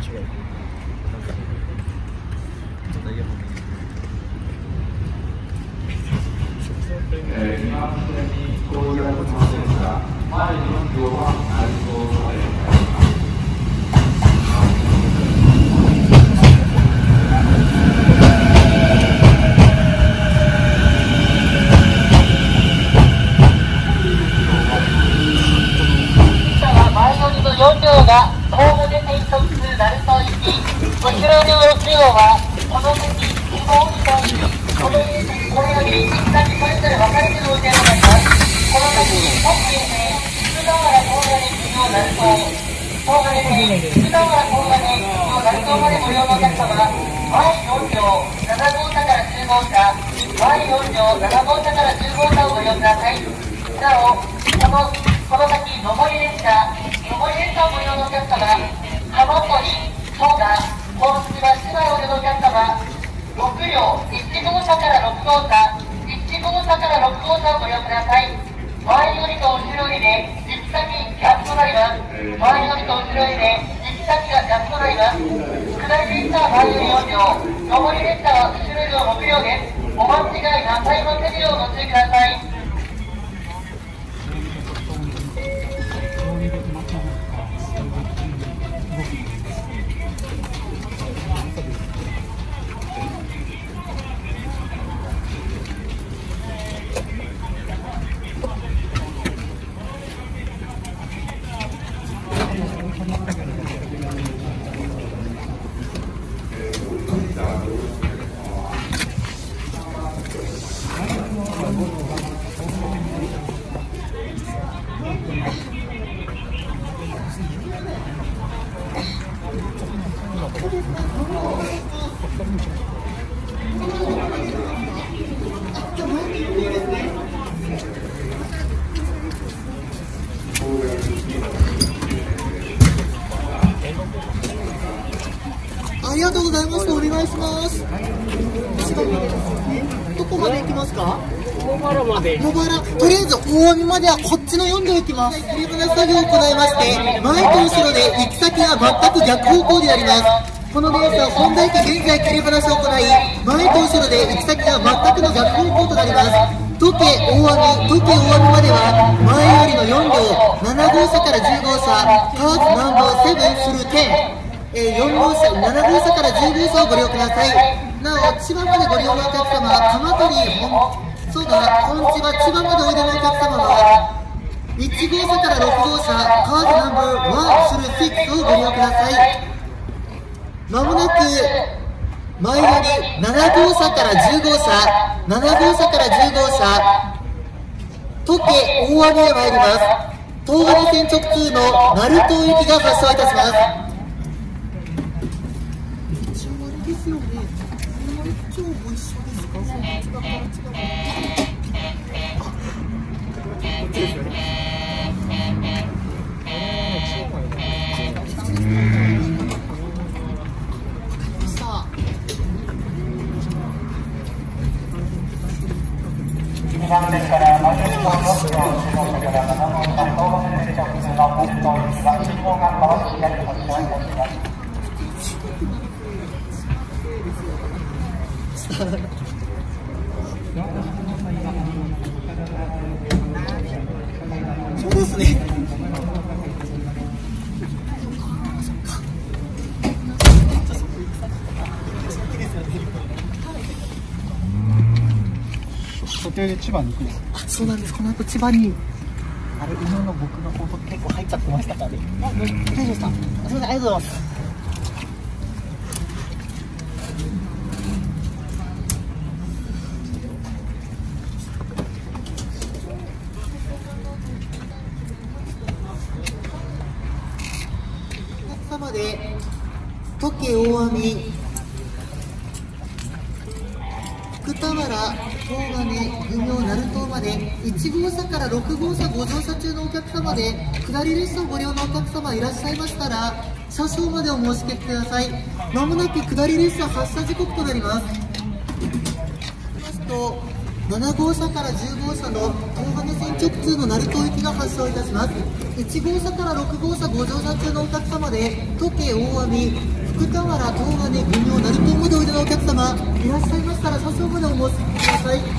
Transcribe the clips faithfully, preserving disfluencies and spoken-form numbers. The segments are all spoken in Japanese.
えー、今すでに到着しませんが、前よん両は配送されます。 よん両が東武線特通鳴門行き、後ろ両ろく両はこの先希望したいこのこれより行き先それぞれ分かれての運転となります。この先本県で福田原東金企業鳴門、東金で福田原東金企業鳴門までご利用のお客様、前よん両なな号車からじゅう号車、前よん両なな号車からじゅう号車をご利用ください。なお、このこの先上り列車上り列車をご利用のお客様、浜森、戸田、本数は市内をご利用のお客様、ろく両、いち号車からろく号車、いち号車からろく号車をご利用ください。前よりと後ろよりで行き先逆となります。前よりと後ろよりで行き先が逆となります。下り列車は前よりよん両、上り列車は後ろよりのろく両です。お間違いなさいませるようご注意ください。 ありがとうございます。お願いします。どこまで行きますか？ 茂原まで。 茂原。とりあえず大網まではこっちのよん両行きます。入れ船作業を行いまして、前と後ろで行き先が全く逆方向になります。このレースは本田駅現在切り離しを行い、前と後ろで行き先が全くの逆方向となります。時計大網、時計大網までは前よりのよん両、なな号車からじゅう号車、カーズナンバーセブンスルーテン。えー、よん号車、なな号車からじゅう号車をご利用ください。なお、千葉までご利用のお客様、鎌取本、そうだ、本千葉、千葉までおいでのお客様は、いち号車からろく号車、カードナンバーワンスルーシックスをご利用ください。まもなく、前よりなな号車からじゅう号車、なな号車からじゅう号車、時計大網へ参ります。東金線直通の鳴門行きが発車いたします。ですよね。超も一緒ですか？そんな違う違う。こっちですよね。 にばん線から前よりとよん両、中号車からなな号車、東金線直通の本当にが信号が変わって左発車いたします。 そうですね。 途中で千葉に行くんです。 あ、そうなんです。この後千葉に。あれ、今の僕の報告結構入っちゃってましたからね。あ、大丈夫ですか。すみません、ありがとうございます。様で時計大網、福田原、東金、文明、鳴門までいち号車からろく号車ご乗車中のお客様で下り列車をご利用のお客様いらっしゃいましたら車掌までお申し付けください。まもなく下り列車発車時刻となります。ますとなな号車からじゅう号車の東金線直通の鳴門行きが発車いたします。いち号車からろく号車ご乗車中のお客様で、時計大網、福田原、東金、郡上、鳴門までおいでのお客様いらっしゃいましたら車掌までお申し込みください。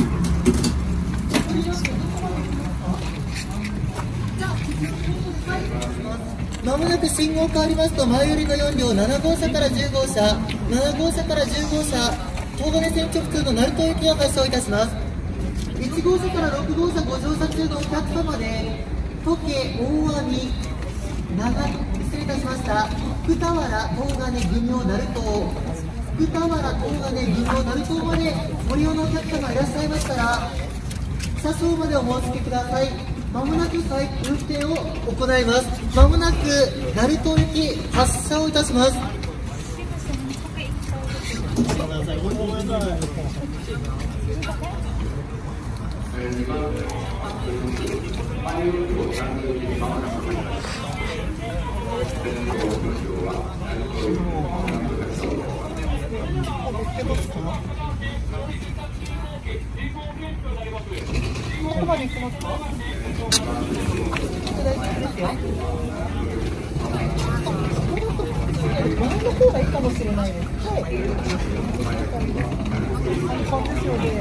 まもなく信号変わりますと、前寄りのよん両、なな号車からじゅう号車、なな号車からじゅう号車、東金線直通の鳴門行きが発車いたします。いち号車からろく号車ご乗車中のお客様で、時計、大網、長失礼いたしました、福田原、東金、郡上、鳴門、福田原、東金、郡上、鳴門までご利用のお客様いらっしゃいましたら、車掌までお申し付けください。まもなく再運転を行います。まもなく鳴門行き発車をいたします。ここまで行きますか？大丈夫ですよ。前の方がいいかもしれないです。はい。そうですよね。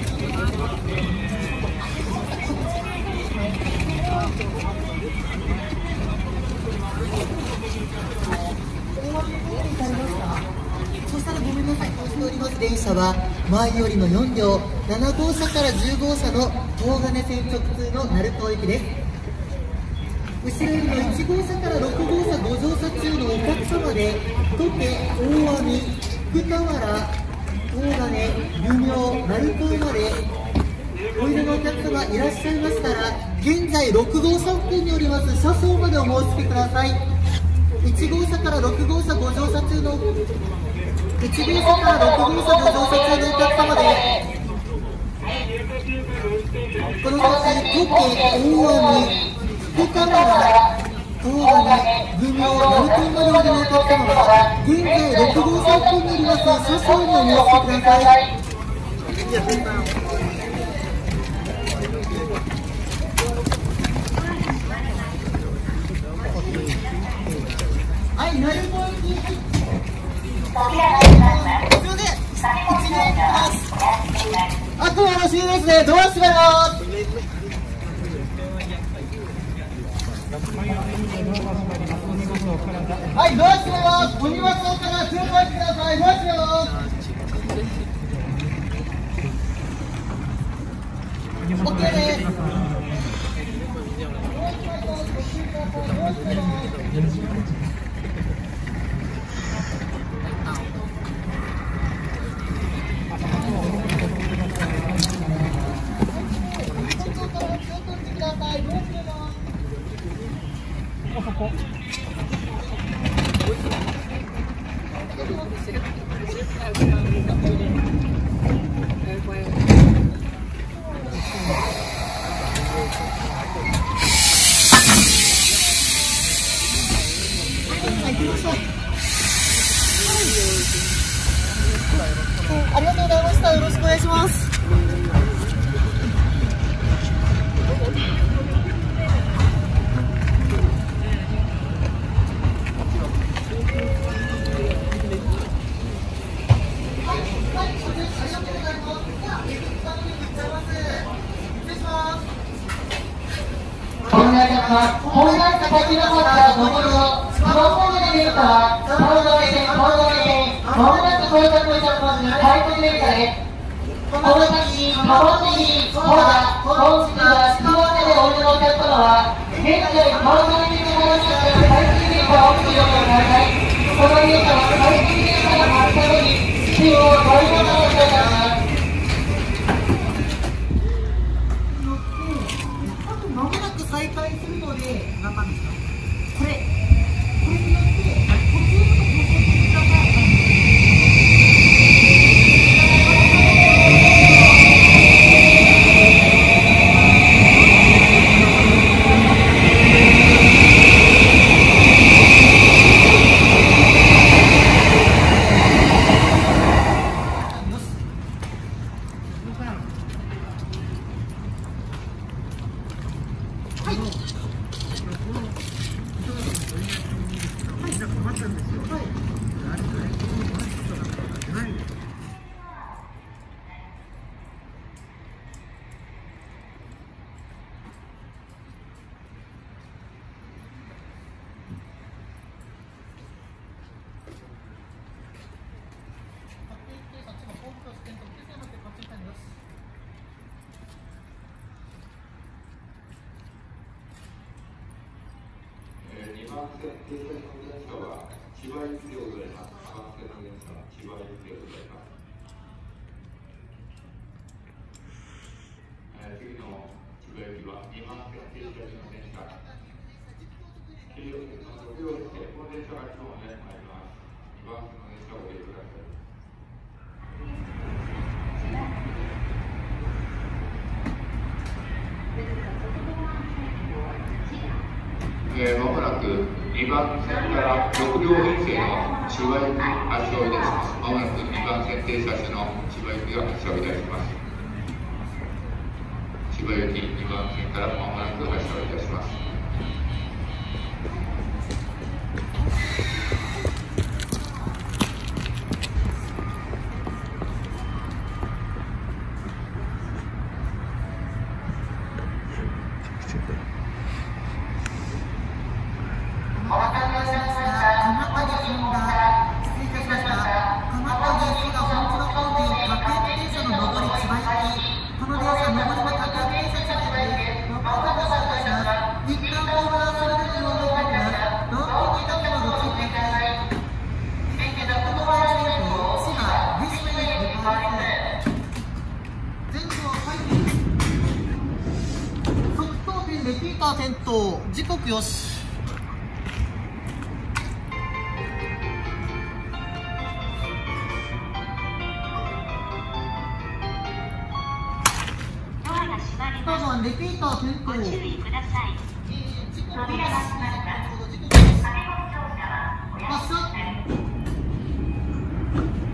そしたらごめんなさい、通しております電車は前よりのよん両、なな号車からじゅう号車の東金線直通の鳴門行きです。後ろよりのいち号車からろく号車ご乗車中のお客様で、時計、大網、福田原、東金、郡上、鳴門までおいでのお客様いらっしゃいましたら、現在ろく号車付近におります車掌までお申し付けください。いち号車からろく号車ご乗車中のいち号車からろく号車ご乗車中のお客様で、この先、時計、大網、福田原、東金、郡上、鳴門までおいでのお客様は、現在ろく号車付近におります車掌にお申し付けください。はい、鳴門行き。すみません、一名ます。あとはよろしいですね。ドア閉めます。はい、ドア閉めます。お荷物から通過してください。ドア閉めます。オッケーです。ありがとうございました。よろしくお願いします。 本来先の方から上りをスマホで見るから、顔止めで、顔止めで、まもなく到着いたします。快速電車です。この先、カボティ、ソーダ、本日はスマホでおいでのお客様は、現在顔止めでございますので、快速電車をお利用ください。この電車は快速電車が発車後に、使用を取り戻してください。 まもなく再開するので、何番ですか？これ、これによって、途中のところをください。 番線停車の電車は千葉行きでございます。にばん線の電車は千葉行きでございます。えー、次の千葉行きはにばん線停車の電車。黄色線のろく両線、この電車が今日ね、参ります。にばん線の電車をご利用ください。えー、まもなくにばん線からろく両編成の千葉行き発車をいたします。まもなくにばん線停車所の千葉行きが発車をいたします。千葉行きにばん線からまもなく発車をいたします。 レピーター点灯、時刻よし。多分レピーター点灯。 ご注意ください。扉が閉まった。駆け込み乗車はおやすみなさい。